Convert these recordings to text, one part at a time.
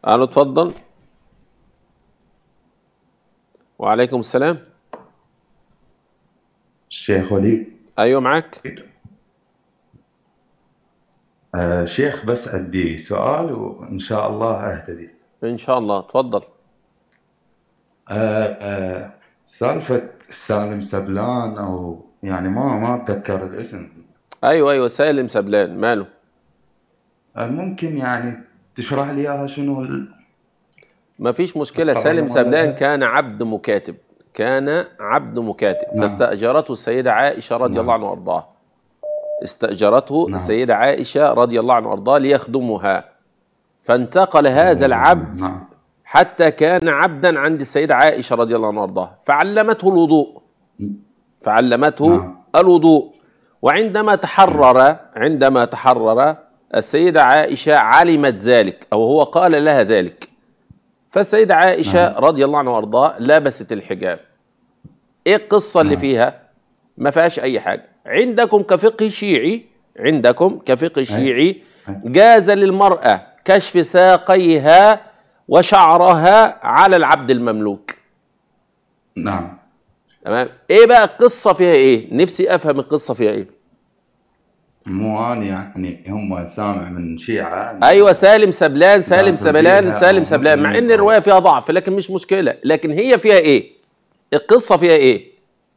الو اتفضل. وعليكم السلام. الشيخ وليد. ايوه معاك. شيخ، بس عندي سؤال وإن شاء الله أهتدي. ان شاء الله اتفضل. سالفة سالم سبلان، أو يعني ما أتذكر الاسم. ايوه سالم سبلان ماله؟ ممكن يعني تشرح لي إياها شنو ما فيش مشكله. القضية سالم سبلان مالتها؟ كان عبد مكاتب، كان عبد مكاتب، نعم. فاستأجرته السيدة عائشة رضي الله نعم. عنها وارضاها. استأجرته نعم. السيدة عائشة رضي الله عنها وارضاها ليخدمها، فانتقل رضي هذا الله عنه. العبد نعم. حتى كان عبدا عند السيدة عائشة رضي الله عنها وارضاها، فعلمته الوضوء، فعلمته نعم. الوضوء. وعندما نعم. تحرر السيدة عائشة علمت ذلك، أو هو قال لها ذلك، فالسيدة عائشة نعم. رضي الله عنها وارضاها لبست الحجاب. ايه القصة اللي نعم. فيها؟ ما فيهاش اي حاجة. عندكم كفقه شيعي، عندكم كفقه أي. شيعي أي. جاز للمرأة كشف ساقيها وشعرها على العبد المملوك. نعم. تمام. ايه بقى القصة فيها ايه؟ نفسي افهم القصة فيها ايه. مو أنا يعني هم سامع من شيعة ايوه إنه سالم سبلان، سالم لازم سبلان، بيها سالم أو سبلان، مع مسلم ان أو. الرواية فيها ضعف لكن مش مشكلة. لكن هي فيها ايه؟ القصة فيها ايه؟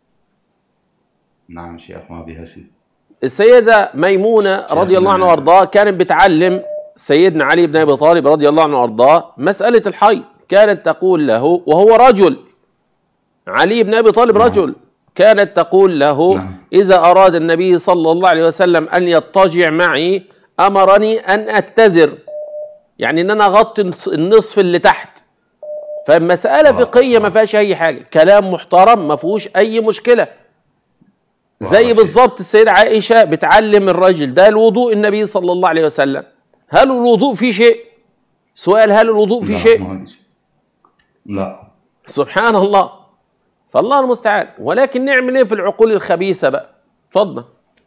نعم شيخ، ما بيها شيء. السيدة ميمونة رضي الله عنها شيخنا. وارضاها كانت بتعلم سيدنا علي بن ابي طالب رضي الله عنه وارضاه مسألة الحيض. كانت تقول له وهو رجل، علي بن ابي طالب نعم. رجل، كانت تقول له نعم. اذا اراد النبي صلى الله عليه وسلم ان يضطجع معي امرني ان اتذر، يعني ان انا اغطي النصف اللي تحت. فمسألة فقهية ما فيهاش اي حاجة، كلام محترم ما فيهوش اي مشكلة. زي واضح شيخ. بالظبط السيدة عائشة بتعلم الرجل ده الوضوء النبي صلى الله عليه وسلم. هل الوضوء فيه شيء؟ سؤال، هل الوضوء فيه لا، شيء؟ ما عندي. لا. سبحان الله. فالله المستعان. ولكن نعمل ايه في العقول الخبيثة بقى؟ اتفضل.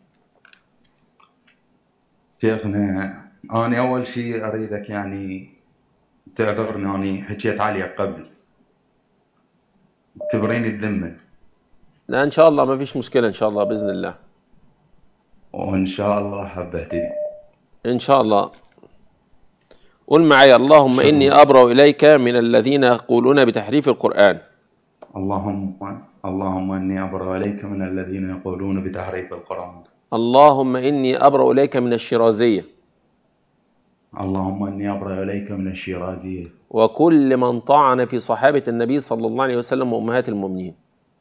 شيخنا، أنا أول شيء أريدك يعني تعذرني، أنا حكيت عليك قبل، تبريني الذمة. لا ان شاء الله ما فيش مشكلة، ان شاء الله بإذن الله. وإن شاء الله حب أهتدي. ان شاء الله. قل معي: اللهم اني شكرا. ابرأ اليك من الذين يقولون بتحريف القرآن. اللهم إني أبرأ إليك من الذين يقولون بتحريف القرآن. اللهم اني ابرأ اليك من الشيرازية اللهم إني أبرأ إليك من الشيرازية وكل من طعن في صحابة النبي صلى الله عليه وسلم وامهات المؤمنين.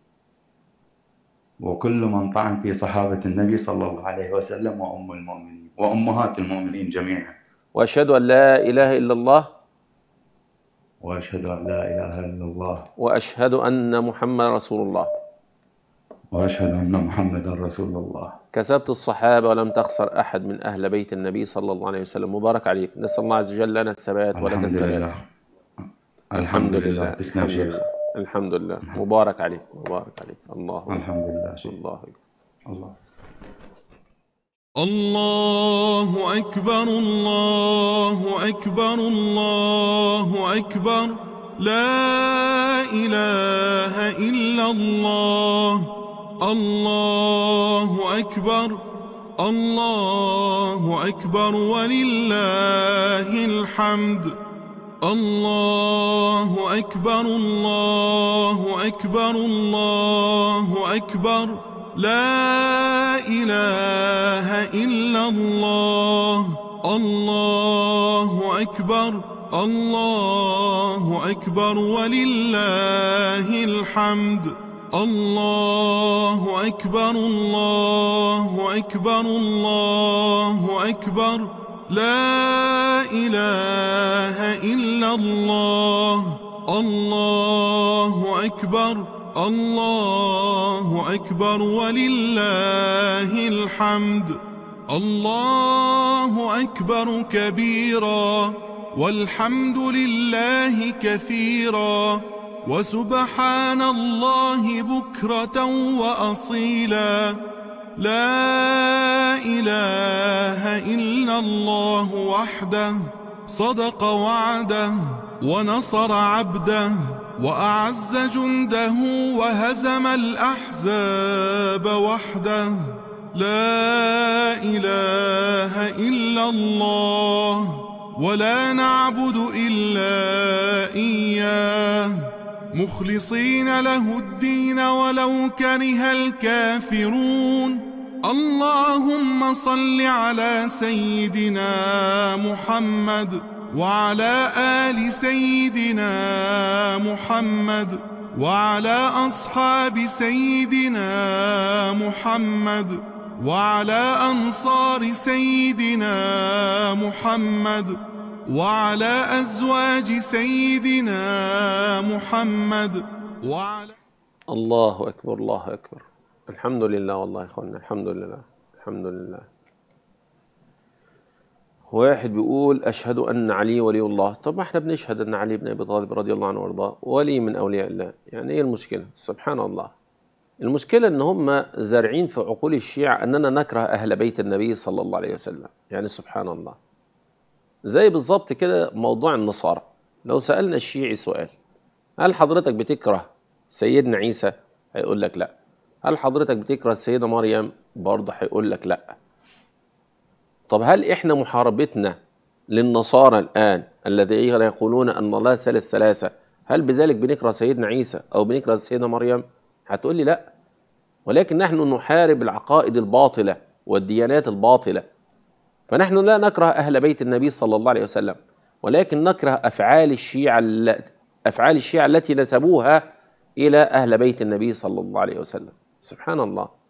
وكل من طعن في صحابة النبي صلى الله عليه وسلم وأم المؤمنين وأمهات المؤمنين جميعا. واشهد ان لا اله الا الله وأشهد أن لا إله إلا الله. واشهد ان محمد رسول الله. وأشهد أن محمدا رسول الله. كسبت الصحابة ولم تخسر أحد من أهل بيت النبي صلى الله عليه وسلم. مبارك عليك. نسأل الله عز وجل لنا الثبات ولك الحمد الثبات. لله. الحمد الحمد لله. لله. تسلم الحمد شيخ. لله. الحمد لله. مبارك عليك. مبارك عليك. الله أكبر. الحمد لله شيخ. الله أكبر. الله. الله أكبر. الله أكبر. الله أكبر. لا إله إلا الله. الله أكبر. الله أكبر ولله الحمد. الله أكبر. الله أكبر. الله أكبر. لا إله إلا الله. الله أكبر. الله أكبر ولله الحمد. الله أكبر. الله أكبر. الله أكبر. لا إله إلا الله. الله أكبر. الله أكبر ولله الحمد. الله أكبر كبيرا والحمد لله كثيرا وسبحان الله بكرة وأصيلا. لا إله إلا الله وحده صدق وعده ونصر عبده وأعز جنده وهزم الأحزاب وحده. لا إله إلا الله ولا نعبد إلا إياه مخلصين له الدين ولو كره الكافرون. اللهم صل على سيدنا محمد وعلى آل سيدنا محمد وعلى أصحاب سيدنا محمد وعلى أنصار سيدنا محمد وعلى أزواج سيدنا محمد وعلى. الله أكبر الله أكبر. الحمد لله والله يا إخوانا، الحمد لله الحمد لله. واحد بيقول أشهد أن علي ولي الله. طب ما احنا بنشهد أن علي بن أبي طالب رضي الله عنه وارضاه ولي من أولياء الله، يعني إيه المشكلة؟ سبحان الله. المشكلة إن هم زارعين في عقول الشيعة أننا نكره أهل بيت النبي صلى الله عليه وسلم، يعني سبحان الله. زي بالظبط كده موضوع النصارى، لو سألنا الشيعي سؤال هل حضرتك بتكره سيدنا عيسى؟ هيقول لك لا. هل حضرتك بتكره السيدة مريم؟ برضه هيقول لك لا. طب هل احنا محاربتنا للنصارى الآن الذين يقولون أن الله ثالث ثلاثة، هل بذلك بنكره سيدنا عيسى أو بنكره السيدة مريم؟ هتقول لي لا. ولكن نحن نحارب العقائد الباطلة والديانات الباطلة، فنحن لا نكره أهل بيت النبي صلى الله عليه وسلم، ولكن نكره أفعال الشيعة التي نسبوها إلى أهل بيت النبي صلى الله عليه وسلم. سبحان الله.